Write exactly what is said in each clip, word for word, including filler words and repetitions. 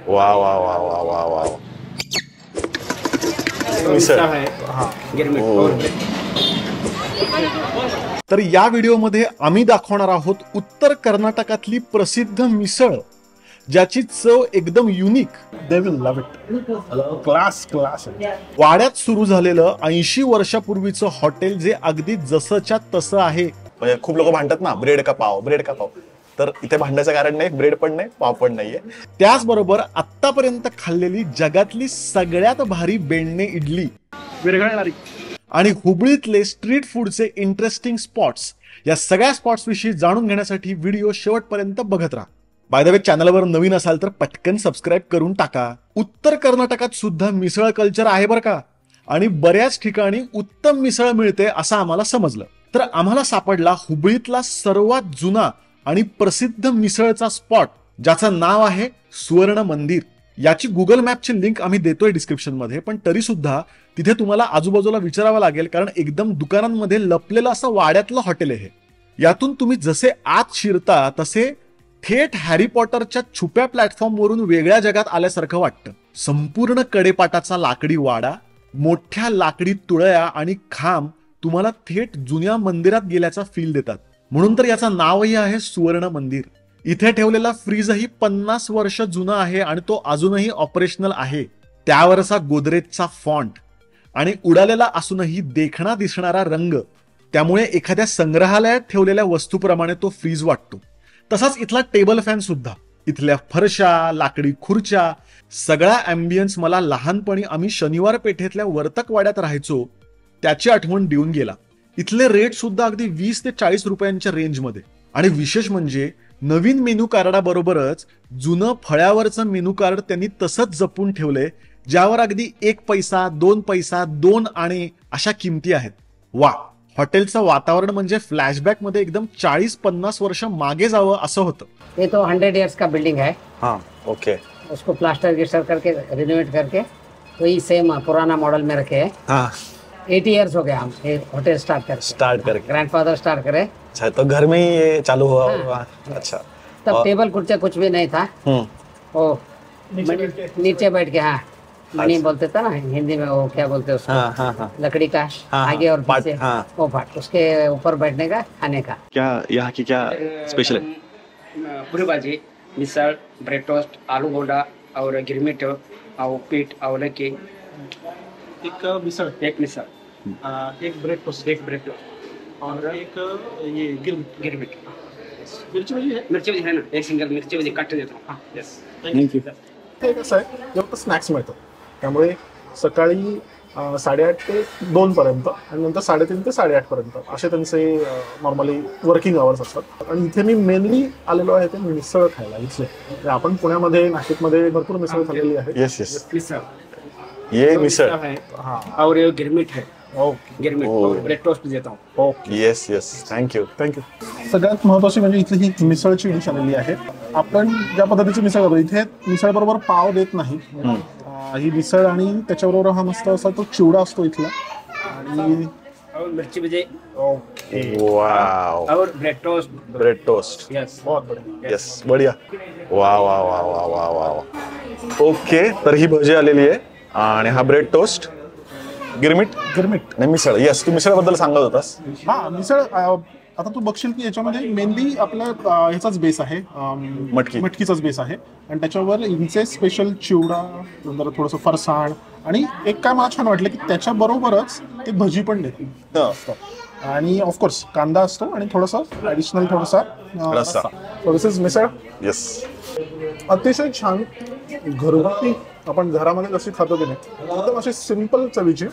वा वा वा वा वा वा मिसळ है हाँ गिरमिट और तर या व्हिडिओमध्ये आम्ही दाखवणार आहोत उत्तर कर्नाटकातली प्रसिद्ध मिसळ, ज्याची चव एकदम unique. They will love it. Class class. वाड्यात सुरू झालेलं ऐंशी वर्षापूर्वीचं हॉटेल जे अगदी जसंच्या तसं आहे. म्हणजे खूप लोक भांडतात ना, ब्रेड का पाव, ब्रेड का पाव. तर इथे भांडायचं कारण नाही, ब्रेड पण नाही, पाव पण नाहीये. त्याचबरोबर आतापर्यंत खाल्लेली जगातली सगळ्यात भारी बेडणे इडली, विरघळणारी आणि हुबळीतले स्ट्रीट फूडचे इंटरेस्टिंग स्पॉट्स, या सगळ्या स्पॉट्स विषयी जाणून घेण्यासाठी व्हिडिओ शेवटपर्यंत बघत राहा. बाय द वे, चॅनलवर नवीन असाल तर पटकन सबस्क्राईब करून टाका. उत्तर कर्नाटकात सुद्धा मिसळ कल्चर आहे बरं का, आणि बऱ्याच ठिकाणी उत्तम मिसळ मिळते असं आम्हाला समजलं. तर आम्हाला सापडला हुबळीतला सर्वात जुना आणि प्रसिद्ध मिसळचा स्पॉट, ज्याचं नाव आहे सुवर्ण मंदिर. याची गुगल मॅपची लिंक आम्ही देतोय डिस्क्रिप्शन मध्ये, पण तरी सुद्धा तिथे तुम्हाला आजूबाजूला विचारावं लागेल, कारण एकदम दुकानांमध्ये लपलेलं असं वाड्यातलं हॉटेल आहे. यातून तुम्ही जसे आत शिरता तसे थेट हॅरी पॉटरच्या छुप्या प्लॅटफॉर्म वरून वेगळ्या जगात आल्यासारखं वाटतं. संपूर्ण कडेपाटाचा लाकडी वाडा, मोठ्या लाकडी तुळया आणि खांब तुम्हाला थेट जुन्या मंदिरात गेल्याचा फील देतात. म्हणून तर याचं नावही आहे सुवर्ण मंदिर. इथे ठेवलेला फ्रीजही पन्नास वर्ष जुना आहे आणि तो अजूनही ऑपरेशनल आहे. त्यावरचा गोदरेजचा फॉन्ट आणि उडालेला असूनही देखणा दिसणारा रंग, त्यामुळे एखाद्या संग्रहालयात ठेवलेल्या वस्तूप्रमाणे तो फ्रीज वाटतो. तसाच इथला टेबल फॅन सुद्धा, इथल्या फरशा, लाकडी खुर्च्या, सगळा अँबियन्स मला लहानपणी आम्ही शनिवार पेठेतल्या वर्तकवाड्यात राहायचो त्याची आठवण देऊन गेला. इथले रेट सुद्धा अगदी वीस ते चाळीस रुपयांच्या रेंजमध्ये. आणि विशेष म्हणजे नवीन मेनू कार्डाबरोबरच जुनं फळ्यावरचं मेनू कार्ड त्यांनी तसंच जपून ठेवलंय, ज्यावर अगदी एक पैसा, दोन पैसा, दोन आणे अशा किमती आहेत. वा, हॉटेलचं वातावरण म्हणजे फ्लॅशबॅक मध्ये एकदम चाळीस पन्नास वर्ष मागे जावं असं होतं. ये तो हंड्रेड इयर्स का बिल्डिंग है. हाँ ओके. उसको प्लास्टर गिस्टर करके रिनोवेट करके वही सेम पुराना मॉडल में रखे हैं. हाँ एटी इयर्स हो गया हम ये होटल स्टार्ट कर स्टार्ट करके. ग्रैंडफादर स्टार्ट करे. अच्छा, तो घर में ही ये चालू हुआ होगा. अच्छा. तब और- टेबल कुर्सियाँ कुछ भी नहीं था. हम्म. वो नीचे बैठ के, हाँ मनी बोलते थे ना हिंदी में, वो क्या बोलते हैं उसको, हाँ हाँ हाँ. लकड़ी का हाँ, आगे और पाट, पीछे, हाँ. वो पाट, उसके ऊपर बैठने का, खाने का. क्या यहाँ की क्या स्पेशल है? पुरी भाजी, मिसळ, ब्रेड टोस्ट, आलू बोंडा और गिरमिट और पीठ और लक्की. एक मिसळ, एक मिसळ, आ, एक ब्रेड टोस्ट, एक ब्रेड टोस्ट और एक ये गिर गिरमिट. मिरची भाजी आहे. मिरची भाजी है ना, एक सिंगल मिरची भाजी काट देतो. हाँ यस. थँक्यू. ते कसं आहे, फक्त स्नॅक्स मिळतात. त्यामुळे सकाळी अ, साडेआठ ते दोन पर्यंत आणि नंतर साडेतीन ते साडेआठ पर्यंत असे त्यांचे नॉर्मली वर्किंग आवर्स असतात. आणि इथे मी मेनली आलेलो आहे ते मिसळ खायला इथले. म्हणजे आपण पुण्यामध्ये, नाशिकमध्ये भरपूर मिसळ खाल्लेली आहे. Yes yes. मिसळ ये मिसळ. है हां और ये गिरमिट है. ओके गिरमिट ओ. और ब्रेड टोस्ट देता हूँ. Okay yes yes. Thank you. Thank you. सगळ्यात महत्त्वाची म्हणजे इथली ही मिसळची डिश आलेली आहे. आपण ज्या पद्धतीची मिसळ करतो इथे मिसळबरोबर पाव देत नाही. अं, ही मिसळ आणि त्याच्याबरोबर हा मस्त असा तो चिवडा असतो इथला. आणि और मिर्ची भाजी ओके वाव. और bread toast. Bread toast. Yes. बहुत बढिया. येस, बढिया. वा वा वा वा वा वा वा. ओके, तर ही भजी आलेली आहे आणि हा ब्रेड टोस्ट, गिरमिट गिरमिट. आणि मिसळ. येस, तू मिसळबद्दल सांगत होतास. हा मिसळ अं, आता तू बघशील की याच्यामध्ये मेनली आपल्या अं, ह्याचाच बेस आहे, अं, मटकी. मटकीचाच बेस आहे. आणि त्याच्यावर इंचे स्पेशल चिवडा, नंतर थोडंसं फरसाण, आणि एक काय मला छान वाटलं की त्याच्याबरोबरच ते भजी पण देते असतं. आणि ऑफकोर्स कांदा असतो आणि थोडंसं ॲडिशनल थोडासा अं, रस्सा. So this is misal. Yes. अतिशय छान घरगुती, आपण घरामध्ये जशी खातो की नाही एकदम अशी सिम्पल चवीची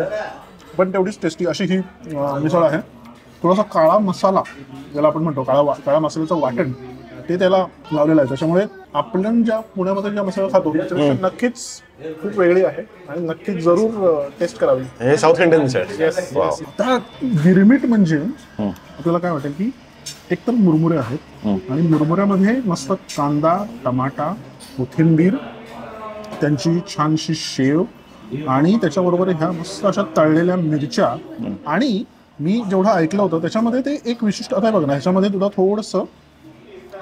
पण तेवढीच टेस्टी अशी ही अं, मिसळ आहे. थोडासा काळा मसाला ज्याला आपण म्हणतो, काळा वा काळा मसाल्याचं वाटण ते त्याला लावलेलं आहे. त्याच्यामुळे आपण ज्या पुण्यामध्ये ज्या मसाला खातो त्याच्यापेक्षा नक्कीच खूप वेगळी आहे आणि नक्कीच जरूर टेस्ट करावी. हे साऊथ इंडियन मिसळ. वाव. आता गिरमिट म्हणजे आपल्याला काय वाटेल की एकतर मुरमुरे आहेत आणि मुरमुऱ्यामध्ये मस्त कांदा, टमाटा, कोथिंबीर, त्यांची छानशी शेव आणि त्याच्याबरोबर ह्या मस्त अशा तळलेल्या मिरच्या. आणि मी जेवढं ऐकलं होतं त्याच्यामध्ये ते एक विशिष्ट, आता बघ ना ह्याच्यामध्ये तुला थोडंसं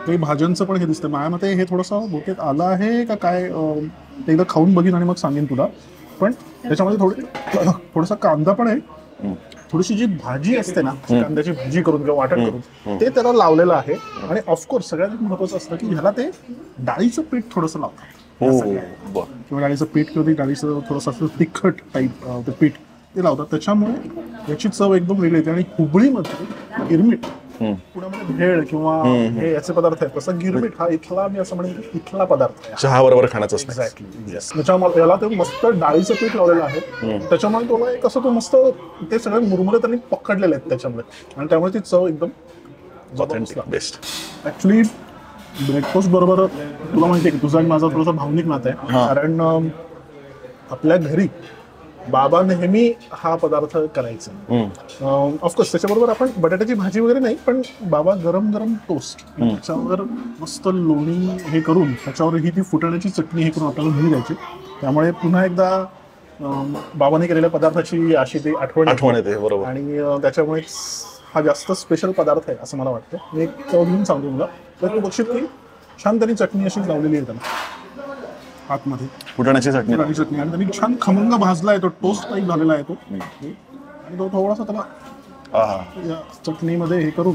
काही भाज्यांचं पण हे दिसतं. माझ्या मते हे थोडंसं बहुतेक आलं आहे का काय, अं, ते एकदा खाऊन बघीन आणि मग सांगेन तुला. पण त्याच्यामध्ये थोडे थोडासा कांदा पण आहे, थोडीशी जी भाजी असते ना कांद्याची भाजी करून किंवा वाटण करून ते त्याला लावलेलं आहे. आणि ऑफकोर्स सगळ्यात महत्वाचं असतं की ह्याला ते डाळीचं पीठ थोडंसं लावतात हो बर. किंवा डाळीचं पीठ किंवा ते डाळीचं थोडंसं असं तिखट टाईप ते पीठ ते लावतात. त्याच्यामुळे याची चव एकदम वेगळी येते. आणि हुबळीमध्ये गिरमीट, पुण्यामध्ये भेळ किंवा हे याचे पदार्थ आहेत, तसं गिरमीट हा इथला, मी असं म्हणेन की इथला पदार्थ आहे. चहा बरोबर खाण्याचं असतं. एक्झॅक्टली. त्याच्यामुळे याला ते मस्त डाळीचं पीठ लावलेलं आहे. त्याच्यामुळे तुला एक असं तो मस्त ते सगळे मुरमुरे त्यांनी पकडलेले आहेत त्याच्यामध्ये, आणि त्यामुळे ती चव एकदम ऑथेंटिक बेस्ट. ऍक्च्युली ब्रेकफास्ट बरोबर तुला माहिती आहे की तुझा आणि माझा थोडासा भावनिक नातं आहे. कारण अं, आपल्या घरी बाबा नेहमी हा पदार्थ करायचा. ऑफकोर्स त्याच्याबरोबर आपण बटाट्याची भाजी वगैरे नाही, पण बाबा गरम गरम टोस्ट त्याच्यावर मस्त लोणी हे करून त्याच्यावर ही ती फुटाण्याची चटणी हे करून आपल्याला घरी द्यायची. त्यामुळे पुन्हा एकदा अं, बाबाने केलेल्या पदार्थाची अशी ती आठवण आठवण येते. बरोबर. आणि अं, त्याच्यामुळे हा जास्त स्पेशल पदार्थ आहे असं मला वाटतं. मी एक चव घेऊन सांगतो तुला, तर तू बघशील की छान त्यांनी चटणी अशी लावलेली आहे त्याला आतमध्ये, फुटाण्याची चटणी. फुटाण्याची चटणी, आणि त्यांनी छान खमंग भाजला आहे तो, टोस्ट टाईप झालेला आहे तो. आणि तो थोडासा त्याला आहा. या चटणीमध्ये हे करून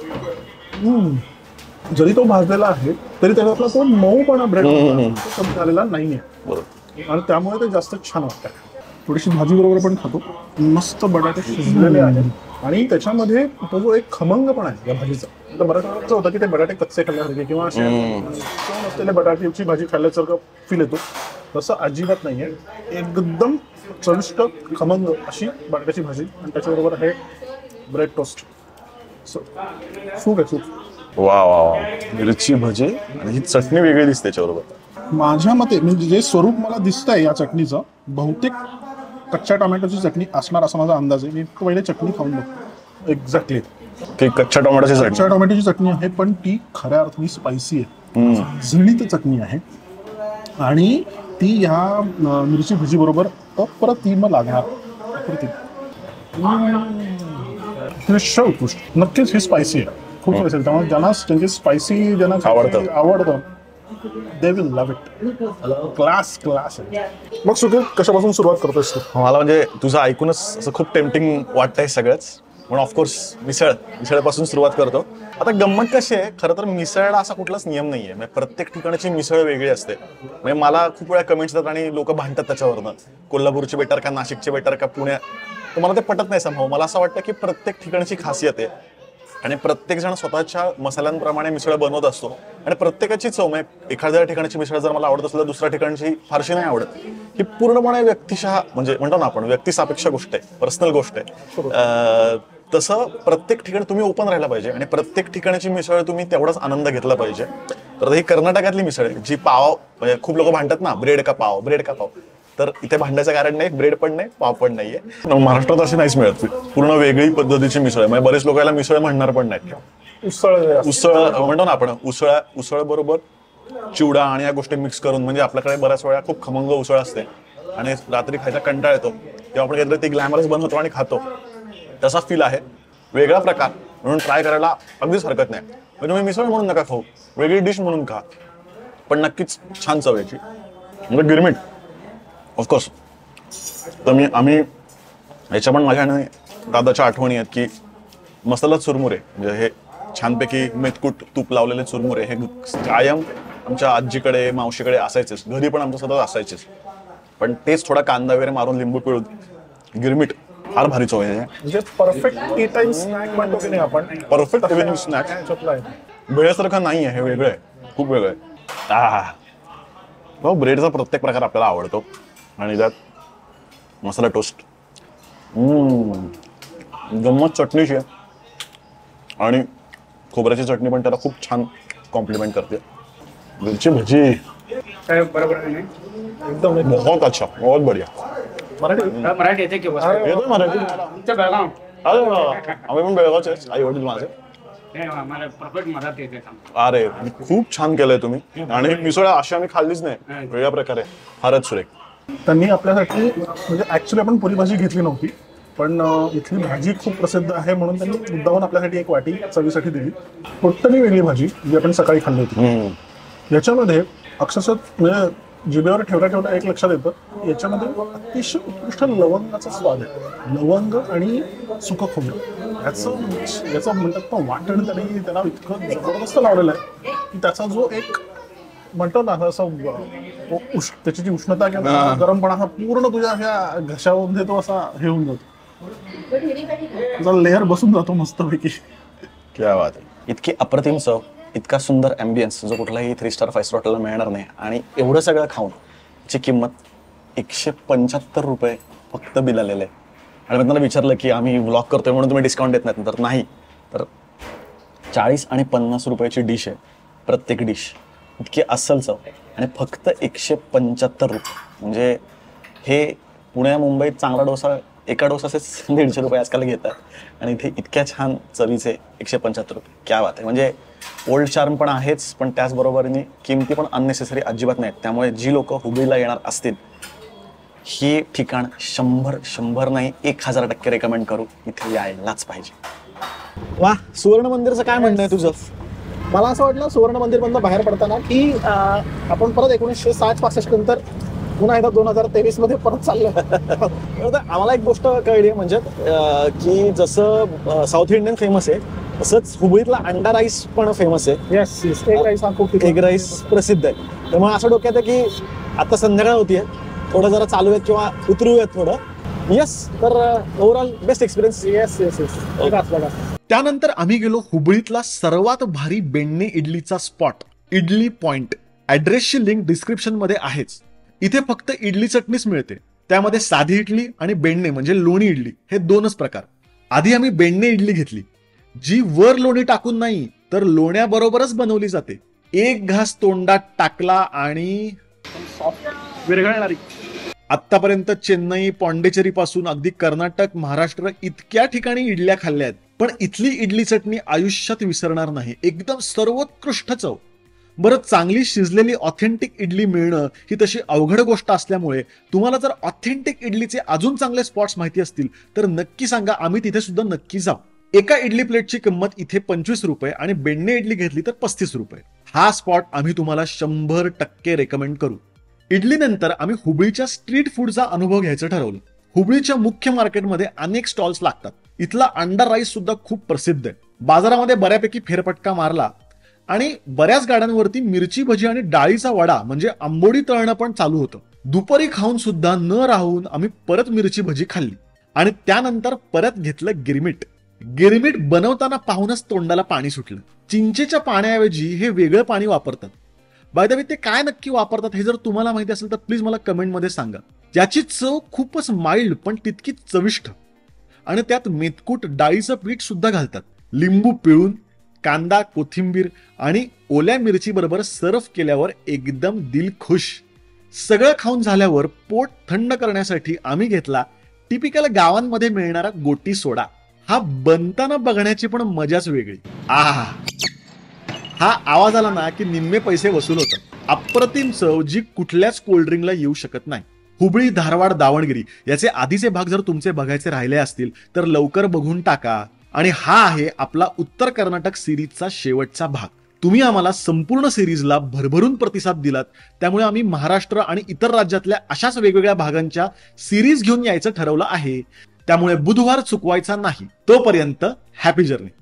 हम्म, जरी तो भाजलेला आहे तरी त्याच्यातला तो मऊपणा ब्रेड कमी झालेला नाहीये. बरोबर. आणि त्यामुळे ते जास्त छान वाटतं. थोडीशी भाजी बरोबर पण खातो. मस्त बटाटे शिजलेले आहेत आणि त्याच्यामध्ये तो जो एक खमंग पण आहे या भाजीचा. तर बऱ्याच वेळा असं होतं की ते बटाटे कच्चे खाल्ल्यासारखे किंवा असे चव नसलेल्या बटाट्याची भाजी खाल्ल्यासारखं फील येतो. तसं अजिबात नाहीये. एकदम चविष्ट खमंग अशी बटाट्याची भाजी आणि त्याच्याबरोबर आहे ब्रेड टोस्ट. सो सूप आहे सूप. वा वा वा. मिरची भजी आणि ही चटणी वेगळी दिसते त्याच्याबरोबर. माझ्या मते म्हणजे जे स्वरूप मला दिसतंय या चटणीचं, बहुतेक कच्च्या टोमॅटोची चटणी असणार असा माझा अंदाज आहे. मी पहिले चटणी खाऊन बघतो. एक्झॅक्टली की कच्च्या टोमॅटोची चटणी. कच्च्या टोमॅटोची चटणी आहे, पण ती खऱ्या अर्थाने स्पायसी आहे. झणीत चटणी आहे आणि ती ह्या अं, मिरची भजी बरोबर अप्रतिम लागणार. अप्रतिम उत्कृष्ट. नक्कीच ही स्पायसी आहे, खूप स्पायसी. त्यामुळे ज्यांना त्यांची स्पायसी ज्यांना आवडतं. आवडतं they will love it. Class class आहे. मग सुखी कशापासून सुरुवात करतोयस तू? मला म्हणजे तुझं ऐकूनच असं खूप टेम्पटिंग वाटतंय सगळंच. म्हणून ऑफकोर्स मिसळ मिसळपासून सुरुवात करतो. आता गंमत कशी आहे, खरं तर मिसळला असा कुठलाच नियम नाहीये. म्हणजे प्रत्येक ठिकाणची मिसळ वेगळी असते. म्हणजे मला खूप वेळा कमेंट्स येतात आणि लोक भांडतात त्याच्यावरनं, कोल्हापूरची बेटर का नाशिकची बेटर का पुण्या. तर मला ते पटत नाही संभव. मला असं वाटतं की प्रत्येक ठिकाणची खासियत आहे आणि प्रत्येक जण स्वतःच्या मसाल्यांप्रमाणे मिसळ बनवत असतो आणि प्रत्येकाची चव. म्हणजे एखाद्या ठिकाणची मिसळ जर मला आवडत असेल तर दुसऱ्या ठिकाणची फारशी नाही आवडत. ही पूर्णपणे व्यक्तिशः म्हणजे म्हणतो ना आपण व्यक्तिसापेक्ष गोष्ट आहे, पर्सनल गोष्ट आहे. अं, तसं प्रत्येक ठिकाणी तुम्ही ओपन राहायला पाहिजे आणि प्रत्येक ठिकाणची मिसळ तुम्ही तेवढाच आनंद घेतला पाहिजे. तर ही कर्नाटकातली मिसळ आहे जी पाव, म्हणजे खूप लोक भांडतात ना ब्रेड का पाव, ब्रेड का पाव. तर इथे भांडायचं कारण नाही, ब्रेड पण नाही, पाव पण नाहीये. महाराष्ट्रात अशी नाहीच मिळत. पूर्ण वेगळी पद्धतीची मिसळ आहे. म्हणजे बरेच लोक याला मिसळ म्हणणार पण नाही. उसळ उसळ म्हणतो ना आपण, उसळ उसळ बरोबर चिवडा आणि या गोष्टी मिक्स करून, म्हणजे आपल्याकडे बऱ्याच वेळा खूप खमंग उसळ असते आणि रात्री खायचा कंटाळा येतो तेव्हा आपण काहीतरी ती ग्लॅमरस बनवतो आणि खातो. तसा फील आहे, वेगळा प्रकार म्हणून ट्राय करायला अगदीच हरकत नाही. म्हणजे तुम्ही मिसळ म्हणून नका खाऊ, वेगळी डिश म्हणून खा, पण नक्कीच छान चव याची. म्हणजे गिरमीट ऑफकोर्स. तर मी आम्ही ह्याच्या पण माझ्या दादाच्या आठवणी आहेत की मसाला चुरमुरे, म्हणजे हे छानपैकी मेथकूट तूप लावलेले चुरमुरे हे कायम आमच्या आजीकडे मावशीकडे असायचेच, घरी पण आमच्या सतत असायचेच. पण तेच थोडा कांदा वगैरे मारून लिंबू पिळून गिरमीट फार भारी चव आहे. म्हणजे परफेक्ट टी टाइम स्नॅक म्हणतो की नाही आपण, परफेक्ट इव्हिनिंग स्नॅक. वेळेसारखं नाही आहे, हे वेगळं आहे, खूप वेगळं आहे. आ भाऊ ब्रेडचा प्रत्येक प्रकार आपल्याला आवडतो आणि त्यात मसाला टोस्ट, गंमत चटणीची आहे आणि खोबऱ्याची चटणी पण त्याला खूप छान कॉम्प्लिमेंट करते. मिरची भजी बरोबर आहे ना? एकदम बहुत अच्छा, बहुत बढ़िया. मराठी मराठी येते किंवा येतोय मराठी. तुमचं बेळगाव अरे आम्ही पण बेळगावचे, आई वडील माझे. हे मला परफेक्ट मराठी येते. अरे खूप छान केलंय तुम्ही. आणि मिसळ अशी आम्ही खाल्लीच नाही, वेगळ्या प्रकारे फारच सुरेख. त्यांनी आपल्यासाठी म्हणजे ऍक्च्युली आपण पुरी भाजी घेतली नव्हती, पण अं, इथली भाजी खूप प्रसिद्ध आहे म्हणून त्यांनी मुद्दामून आपल्यासाठी एक वाटी चवीसाठी दिली. टोटली वेगळी भाजी जी आपण सकाळी खाल्ली होती. याच्यामध्ये अक्षरशः म्हणजे जिभेवर ठेवता ठेवता एक लक्षात येतं, याच्यामध्ये अतिशय उत्कृष्ट लवंगाचा स्वाद आहे. लवंग आणि सुकं खोबरं याचं याचं म्हणतात ना वाटण त्यांनी त्याला इतकं जबरदस्त लावलेलं आहे की त्याचा जो एक म्हणतो ना असं उष् त्याची जी उष्णता किंवा गरमपणा हा पूर्ण तुझ्या अशा घशामध्ये तो असा हे होऊन जातो, त्याचा लेअर बसून जातो मस्तपैकी. क्या बात आहे. इतकी अप्रतिम चव, इतका सुंदर ॲम्बियन्स जो कुठलाही थ्री स्टार फाईव्ह स्टार हॉटेलला मिळणार नाही. आणि एवढं सगळं खाऊन ची किंमत एकशे पंच्याहत्तर रुपये फक्त बिल आलेलं आहे. आणि मी त्यांना विचारलं की आम्ही व्लॉग करतोय म्हणून तुम्ही डिस्काउंट देत नाहीत, तर नाही, तर चाळीस आणि पन्नास रुपयाची डिश आहे प्रत्येक डिश. इतकी अस्सल चव आणि फक्त एकशे पंच्याहत्तर रुपये. म्हणजे हे पुण्या मुंबईत चांगला डोसा एका डोसाचेच दीडशे रुपये आजकाल घेतात आणि इथे इतक्या छान चवीचे एकशे पंच्याहत्तर रुपये. क्या बात आहे. म्हणजे ओल्ड चार्म पण आहेच, पण त्याचबरोबरीने किमती पण अननेसेसरी अजिबात नाहीत. त्यामुळे जी लोक हुबळीला येणार असतील ही ठिकाण शंभर शंभर नाही एक हजार टक्के रेकमेंड करू, इथे यायलाच पाहिजे. वा, सुवर्ण मंदिरचं काय म्हणणं आहे तुझं? मला असं वाटलं सुवर्ण मंदिरमधनं बाहेर पडताना की अं, आपण परत एकोणीसशे साठ पासष्ट नंतर पुन्हा एकदा दोन हजार तेवीस मध्ये परत चाललो. आम्हाला एक गोष्ट कळली म्हणजे अं, की जसं साऊथ इंडियन फेमस आहे तसंच हुबळीतला अंडा राईस पण फेमस आहे. येस येस एग राईस हा खूप एग राईस प्रसिद्ध आहे. त्यामुळे असं डोक्यात आहे की आता संध्याकाळ होतीये, थोडं जरा चालूयात किंवा उतरूयात थोडं. येस, तर overall best experience. Yes yes yes त्यानंतर आम्ही गेलो हुबळीतला सर्वात भारी बेण्णे इडलीचा स्पॉट, इडली पॉइंट. ऍड्रेसची लिंक डिस्क्रिप्शन मध्ये आहेच. इथे फक्त इडली चटणीच मिळते, त्यामध्ये साधी इडली आणि बेण्णे म्हणजे लोणी इडली हे दोनच प्रकार. आधी आम्ही बेण्णे इडली घेतली, जी वर लोणी टाकून नाही तर लोण्याबरोबरच बनवली जाते. एक घास तोंडात टाकला आणि विरघळणारी. आतापर्यंत चेन्नई, पॉंडेचेरी पासून अगदी कर्नाटक, महाराष्ट्र इतक्या ठिकाणी इडल्या खाल्ल्या आहेत, पण इथली इडली चटणी आयुष्यात विसरणार नाही. एकदम सर्वोत्कृष्ट चव. बरं, चांगली शिजलेली ऑथेंटिक इडली मिळणं ही तशी अवघड गोष्ट असल्यामुळे तुम्हाला जर ऑथेंटिक इडलीचे अजून चांगले स्पॉट्स माहिती असतील तर नक्की सांगा, आम्ही तिथे सुद्धा नक्की जाऊ. एका इडली प्लेटची किंमत इथे पंचवीस रुपये आणि बेण्णे इडली घेतली तर पस्तीस रुपये. हा स्पॉट आम्ही तुम्हाला शंभर टक्के रेकमेंड करू. इडली नंतर आम्ही हुबळीच्या स्ट्रीट फूडचा अनुभव घ्यायचं ठरवलं. हुबळीच्या मुख्य मार्केटमध्ये अनेक स्टॉल्स लागतात. इथला अंडा राईस सुद्धा खूप प्रसिद्ध आहे. बाजारामध्ये बऱ्यापैकी फेरफटका मारला आणि बऱ्याच गाड्यांवरती मिरची भजी आणि डाळीचा वडा म्हणजे आंबोडी तळणं पण चालू होतं. दुपारी खाऊन सुद्धा न राहून आम्ही परत मिरची भजी खाल्ली आणि त्यानंतर परत घेतलं गिरमीट. गिरमीट बनवताना पाहूनच तोंडाला पाणी सुटलं. चिंचेच्या पाण्याऐवजी हे वेगळं पाणी वापरतात. बाय द वे, ते काय नक्की वापरतात हे जर तुम्हाला माहिती असेल तर प्लीज मला कमेंटमध्ये सांगा. याची चव खूपच माइल्ड पण तितकीच चविष्ट आणि त्यात मेथकूट डाळीचं पीठ सुद्धा घालतात. लिंबू पिळून कांदा, कोथिंबीर आणि ओल्या मिरची बरोबर सर्व केल्यावर एकदम दिल खुश. सगळं खाऊन झाल्यावर पोट थंड करण्यासाठी आम्ही घेतला टिपिकल गावांमध्ये मिळणारा गोटी सोडा. हा बनताना बघण्याची पण मजाच वेगळी. आहा, हा आवाज आला ना की निम्मे पैसे वसूल होतात. अप्रतिम चव जी कुठल्याच कोल्ड्रिंकला येऊ शकत नाही. हुबळी, धारवाड, दावणगिरी याचे आधीचे भाग जर तुमचे बघायचे राहिले असतील तर लवकर बघून टाका. आणि हा आहे आपला उत्तर कर्नाटक सिरीजचा शेवटचा भाग. तुम्ही आम्हाला संपूर्ण सिरीजला भरभरून प्रतिसाद दिलात, त्यामुळे आम्ही महाराष्ट्र आणि इतर राज्यातल्या अशाच वेगवेगळ्या भागांच्या सिरीज घेऊन यायचं ठरवलं आहे. त्यामुळे बुधवार चुकवायचा नाही. तोपर्यंत हॅपी जर्नी.